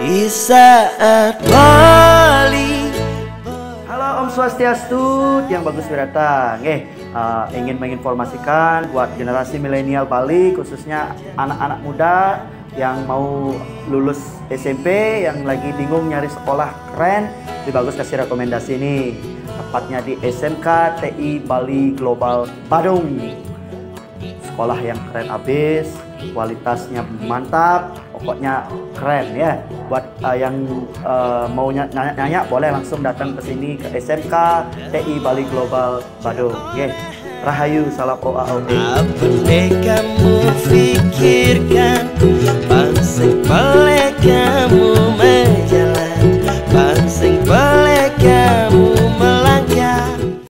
di saat Bali. Halo Om Swastiastu, yang bagus datang. Ingin menginformasikan buat generasi milenial Bali, khususnya anak-anak muda yang mau lulus SMP, yang lagi bingung nyari sekolah keren, lebih bagus kasih rekomendasi ini. Tepatnya di SMK TI Bali Global Badung. Sekolah yang keren abis, kualitasnya mantap, pokoknya keren ya. Buat yang mau nanya boleh langsung datang ke sini ke SMK TI Bali Global Badung. Rahayu, salam OAOD. Apa deh kamu pikirkan, bangsa boleh kamu